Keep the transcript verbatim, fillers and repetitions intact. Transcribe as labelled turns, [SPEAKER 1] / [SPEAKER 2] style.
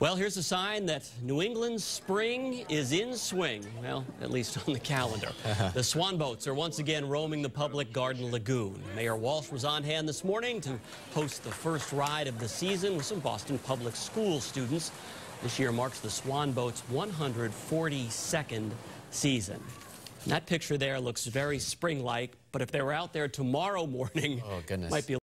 [SPEAKER 1] Well, here's a sign that New England's spring is in swing, well, at least on the calendar. The Swan boats are once again roaming the public garden lagoon. Mayor Walsh was on hand this morning to host the first ride of the season with some Boston public school students. This year marks the Swan boat's one hundred forty-second season. And that picture there looks very spring-like, but if they were out there tomorrow morning,
[SPEAKER 2] oh, goodness.
[SPEAKER 1] might be